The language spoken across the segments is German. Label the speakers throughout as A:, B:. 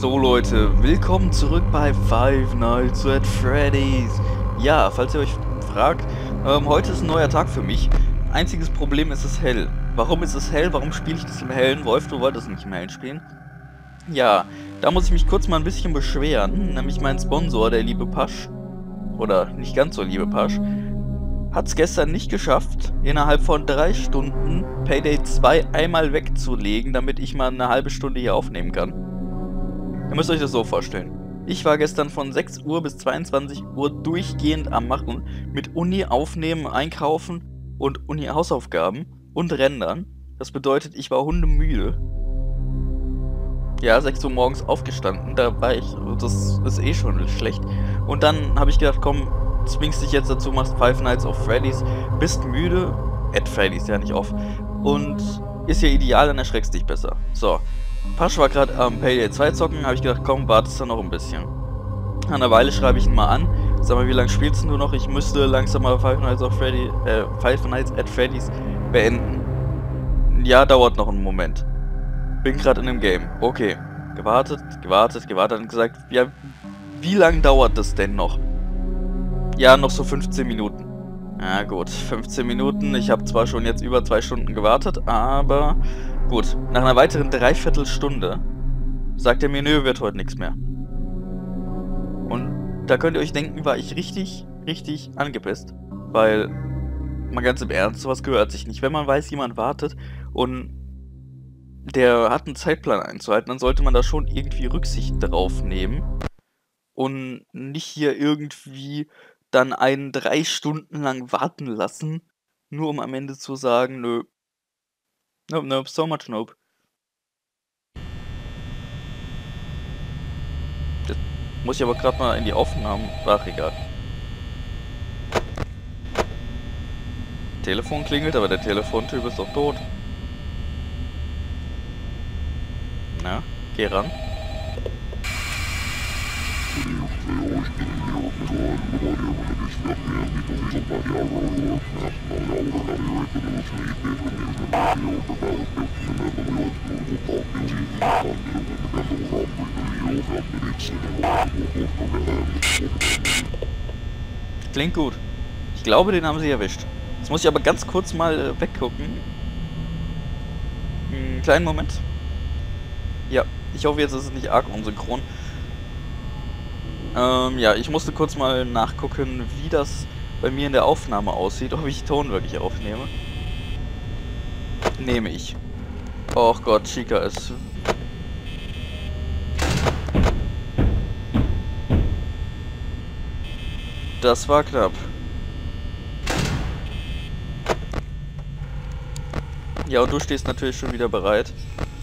A: So Leute, willkommen zurück bei Five Nights at Freddy's. Ja, falls ihr euch fragt, heute ist ein neuer Tag für mich. Einziges Problem ist es hell. Warum ist es hell? Warum spiele ich das im Hellen? Wolf, du wolltest nicht im Hellen spielen. Ja, da muss ich mich kurz mal ein bisschen beschweren. Nämlich mein Sponsor, der liebe Pasch, oder nicht ganz so liebe Pasch, hat es gestern nicht geschafft, innerhalb von 3 Stunden Payday 2 einmal wegzulegen, damit ich mal eine halbe Stunde hier aufnehmen kann. Ihr müsst euch das so vorstellen. Ich war gestern von 6 Uhr bis 22 Uhr durchgehend am Machen, mit Uni aufnehmen, einkaufen und Uni-Hausaufgaben und rendern. Das bedeutet, ich war hundemüde. Ja, 6 Uhr morgens aufgestanden, da war ich, das ist eh schon schlecht. Und dann habe ich gedacht, komm, zwingst dich jetzt dazu, machst Five Nights at Freddy's, bist müde, at Freddy's, ja nicht off, und ist ja ideal, dann erschreckst dich besser. So, Pasch war gerade am Payday 2 zocken, habe ich gedacht, komm, wartest du noch ein bisschen. Nach einer Weile schreibe ich ihn mal an, sag mal, wie lange spielst du noch? Ich müsste langsam mal Five Nights at Freddy's beenden. Ja, dauert noch einen Moment. Bin gerade in dem Game. Okay, gewartet und gesagt, ja, wie lange dauert das denn noch? Ja, noch so 15 Minuten. Ja gut, 15 Minuten. Ich habe zwar schon jetzt über 2 Stunden gewartet, aber gut. Nach einer weiteren Dreiviertelstunde sagt er mir, nö, wird heute nichts mehr. Und da könnt ihr euch denken, war ich richtig angepisst. Weil, mal ganz im Ernst, sowas gehört sich nicht. Wenn man weiß, jemand wartet und der hat einen Zeitplan einzuhalten, dann sollte man da schon irgendwie Rücksicht drauf nehmen. Und nicht hier irgendwie dann einen 3 Stunden lang warten lassen, nur um am Ende zu sagen, nö. Nope, so much nope. Das muss ich aber gerade mal in die Aufnahmen. Ach, egal. Telefon klingelt, aber der Telefontyp ist doch tot. Na, geh ran. Klingt gut. Ich glaube, den haben sie erwischt. Jetzt muss ich aber ganz kurz mal weggucken. Kleinen Moment. Ja, ich hoffe, jetzt ist es nicht arg unsynchron. Ja, ich musste kurz mal nachgucken, wie das bei mir in der Aufnahme aussieht, ob ich Ton wirklich aufnehme. Nehme ich. Och Gott, Chica ist... Das war knapp. Ja, und du stehst natürlich schon wieder bereit.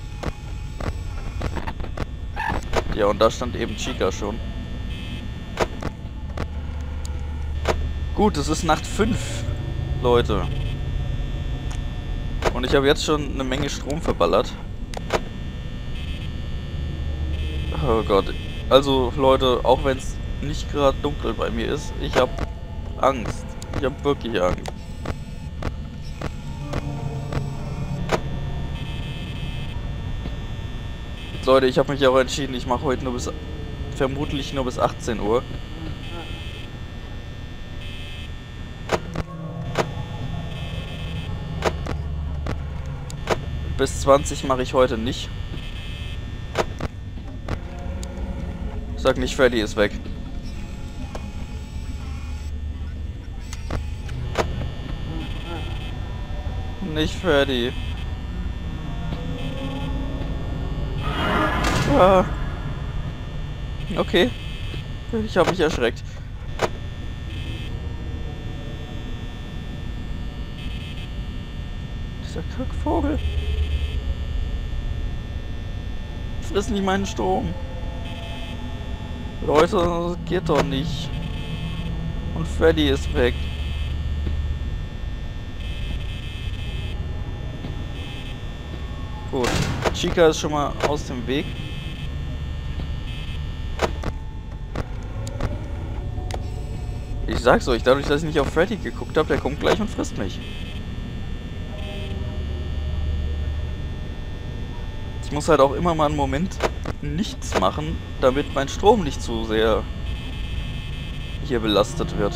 A: Ja, und da stand eben Chica schon. Gut, es ist Nacht 5, Leute. Und ich habe jetzt schon eine Menge Strom verballert. Oh Gott. Also, Leute, auch wenn es nicht gerade dunkel bei mir ist, ich habe Angst. Ich habe wirklich Angst. Leute, ich habe mich auch entschieden, ich mache heute vermutlich nur bis 18 Uhr. Bis 20 mache ich heute nicht. Sag nicht, Freddy ist weg. Nicht Freddy. Ah. Okay. Ich habe mich erschreckt. Dieser Kackvogel. Friss nicht meinen Strom. Leute, das geht doch nicht. Und Freddy ist weg. Gut. Chica ist schon mal aus dem Weg. Ich sag's euch, dadurch, dass ich nicht auf Freddy geguckt habe, der kommt gleich und frisst mich. Ich muss halt auch immer mal einen Moment nichts machen, damit mein Strom nicht zu sehr hier belastet wird.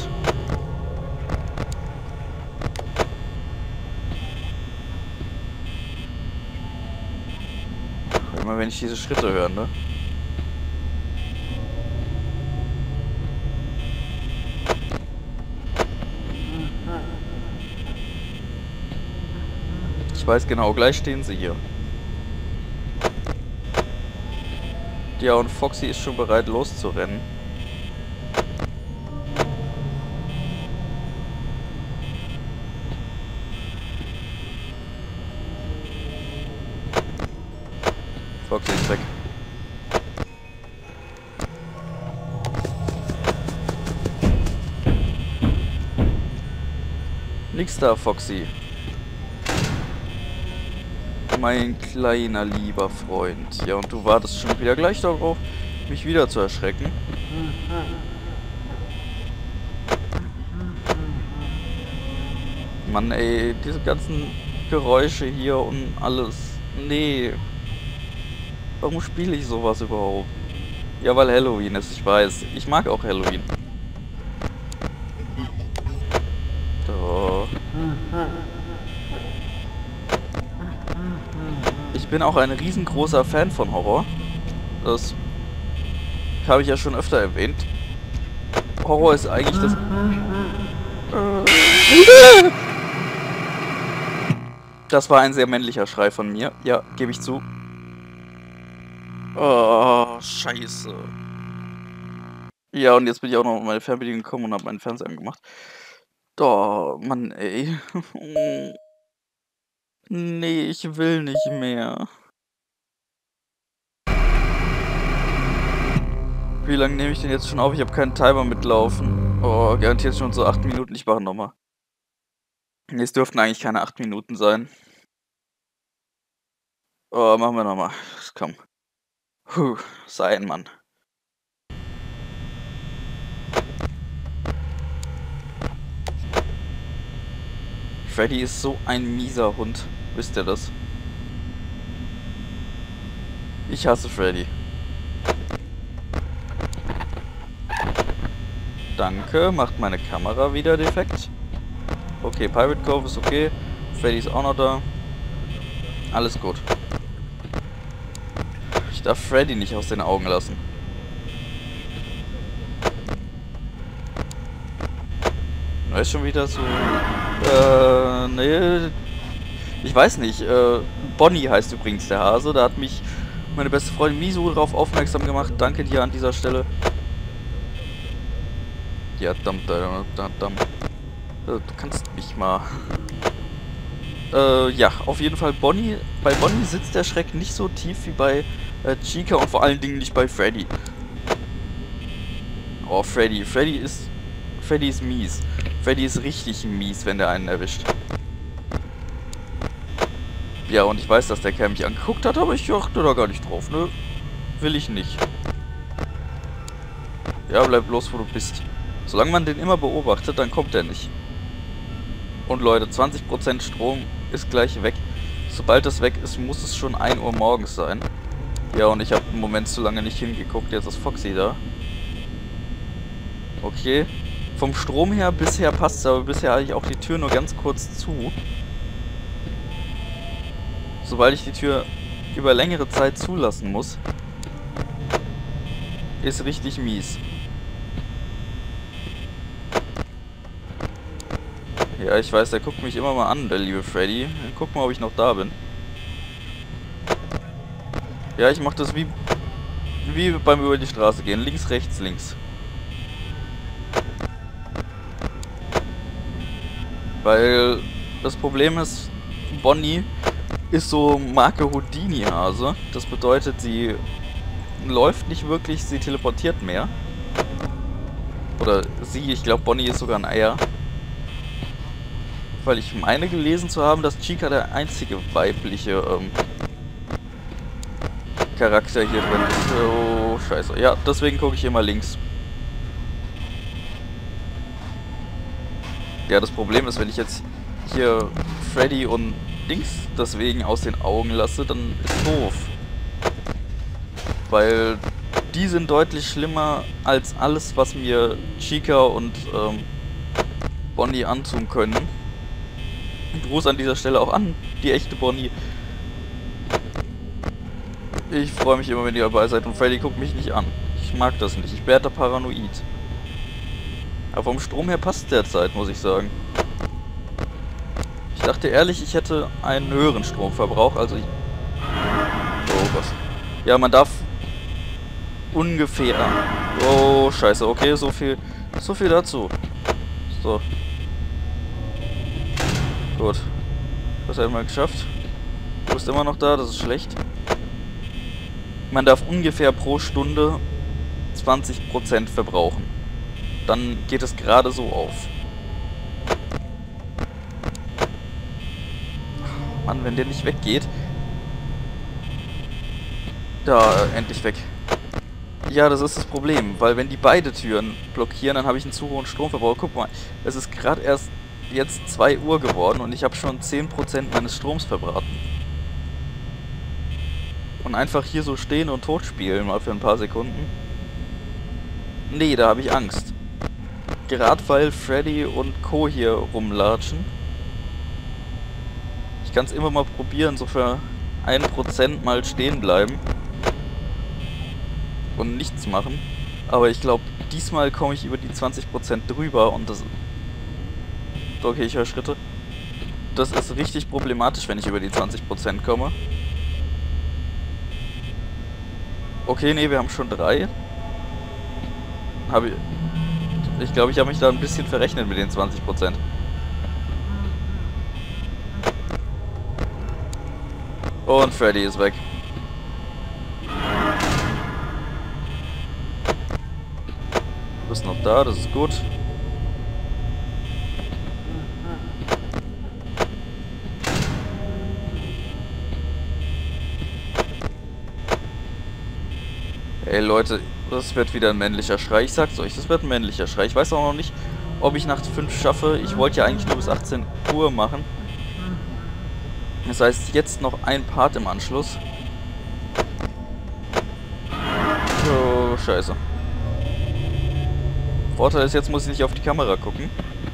A: Immer wenn ich diese Schritte höre, ne? Ich weiß genau, gleich stehen sie hier. Ja, und Foxy ist schon bereit loszurennen. Foxy ist weg. Nix da, Foxy. Mein kleiner, lieber Freund. Ja, und du wartest schon wieder gleich darauf, mich wieder zu erschrecken. Mann, ey, diese ganzen Geräusche hier und alles. Nee. Warum spiele ich sowas überhaupt? Ja, weil Halloween ist, ich weiß. Ich mag auch Halloween. So. Ich bin auch ein riesengroßer Fan von Horror. Das habe ich ja schon öfter erwähnt. Horror ist eigentlich das... Das war ein sehr männlicher Schrei von mir. Ja, gebe ich zu. Oh, scheiße. Ja, und jetzt bin ich auch noch auf meine Fernbedienung gekommen und habe meinen Fernseher angemacht. Oh, Mann, ey. Nee, ich will nicht mehr. Wie lange nehme ich denn jetzt schon auf? Ich habe keinen Timer mitlaufen. Oh, garantiert schon so 8 Minuten. Ich mache nochmal. Nee, es dürften eigentlich keine 8 Minuten sein. Oh, machen wir nochmal. Komm. Sei ein Mann. Freddy ist so ein mieser Hund. Wisst ihr das? Ich hasse Freddy. Danke, macht meine Kamera wieder defekt. Okay, Pirate Cove ist okay. Freddy ist auch noch da. Alles gut. Ich darf Freddy nicht aus den Augen lassen. Er ist schon wieder so... nee... Ich weiß nicht. Bonnie heißt übrigens der Hase. Da hat mich meine beste Freundin Misu darauf aufmerksam gemacht. Danke dir an dieser Stelle. Ja, du kannst mich mal... ja, auf jeden Fall Bonnie. Bei Bonnie sitzt der Schreck nicht so tief wie bei Chica und vor allen Dingen nicht bei Freddy. Oh, Freddy. Freddy ist mies. Freddy ist richtig mies, wenn der einen erwischt. Ja, und ich weiß, dass der Kerl mich angeguckt hat, aber ich achte da gar nicht drauf, ne? Will ich nicht. Ja, bleib bloß, wo du bist. Solange man den immer beobachtet, dann kommt er nicht. Und Leute, 20% Strom ist gleich weg. Sobald das weg ist, muss es schon 1 Uhr morgens sein. Ja, und ich habe im Moment zu lange nicht hingeguckt. Jetzt ist Foxy da. Okay. Vom Strom her bisher passt es, aber bisher hatte ich auch die Tür nur ganz kurz zu. Sobald ich die Tür über längere Zeit zulassen muss, ist richtig mies. Ja, ich weiß, der guckt mich immer mal an, der liebe Freddy. Guck mal, ob ich noch da bin. Ja, ich mach das wie beim über die Straße gehen. Links, rechts, links. Weil das Problem ist, Bonnie ist so Marke Houdini-Hase. Das bedeutet, sie läuft nicht wirklich, sie teleportiert mehr. Oder sie, ich glaube Bonnie ist sogar ein Eier. Weil ich meine gelesen zu haben, dass Chica der einzige weibliche Charakter hier drin ist. Oh, scheiße. Ja, deswegen gucke ich immer links. Ja, das Problem ist, wenn ich jetzt hier Freddy und Dings deswegen aus den Augen lasse, dann ist doof. weil die sind deutlich schlimmer als alles, was mir Chica und Bonnie antun können. Gruß an dieser Stelle auch an die echte Bonnie. Ich freue mich immer, wenn ihr dabei seid und Freddy guckt mich nicht an. Ich mag das nicht, ich werde da paranoid. Aber vom Strom her passt derzeit, muss ich sagen. Ich dachte ehrlich, ich hätte einen höheren Stromverbrauch, also ich... Oh Gott. Ja, man darf ungefähr... Oh, scheiße, okay, so viel dazu. So. Gut. Das haben wir geschafft. Du bist immer noch da, das ist schlecht. Man darf ungefähr pro Stunde 20% verbrauchen. Dann geht es gerade so auf. Mann, wenn der nicht weggeht. Da, endlich weg. Ja, das ist das Problem, weil wenn die beide Türen blockieren, dann habe ich einen zu hohen Stromverbrauch. Guck mal, es ist gerade erst jetzt 2 Uhr geworden und ich habe schon 10% meines Stroms verbraten. Und einfach hier so stehen und tot spielen, mal für ein paar Sekunden. Nee, da habe ich Angst. Gerade weil Freddy und Co. hier rumlatschen. Ich kann es immer mal probieren, so für 1% mal stehen bleiben. Und nichts machen. Aber ich glaube, diesmal komme ich über die 20% drüber und das... Okay, ich höre Schritte. Das ist richtig problematisch, wenn ich über die 20% komme. Okay, nee, wir haben schon 3. Ich glaube, ich habe mich da ein bisschen verrechnet mit den 20%. Und Freddy ist weg. Du bist noch da, das ist gut. Ey Leute, das wird wieder ein männlicher Schrei. Ich sag's euch, das wird ein männlicher Schrei. Ich weiß auch noch nicht, ob ich Nacht 5 schaffe. Ich wollte ja eigentlich nur bis 18 Uhr machen. Das heißt, jetzt noch ein Part im Anschluss. Oh, scheiße. Vorteil ist, jetzt muss ich nicht auf die Kamera gucken.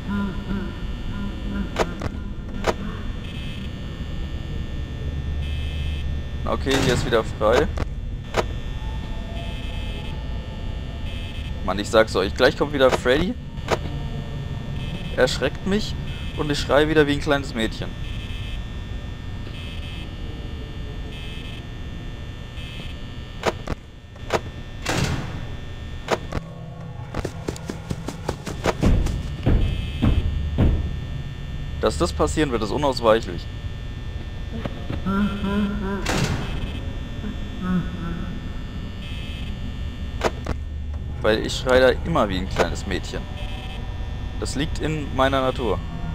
A: Okay, hier ist wieder frei. Mann, ich sag's euch, gleich kommt wieder Freddy. Er erschreckt mich und ich schreie wieder wie ein kleines Mädchen. Dass das passieren wird, ist unausweichlich. Weil ich schreie da immer wie ein kleines Mädchen. Das liegt in meiner Natur.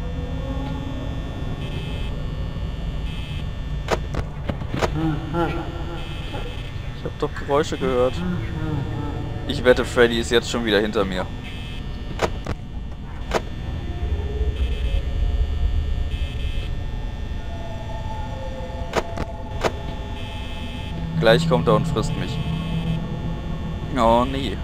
A: Ich habe doch Geräusche gehört. Ich wette, Freddy ist jetzt schon wieder hinter mir. Gleich kommt er und frisst mich. Oh nee.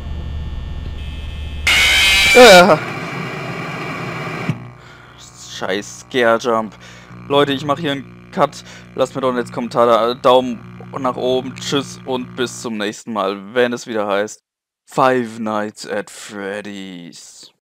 A: Scheiß Scare Jump. Leute, ich mache hier einen Cut. Lasst mir doch jetzt Kommentar da. Daumen nach oben. Tschüss und bis zum nächsten Mal, wenn es wieder heißt Five Nights at Freddy's.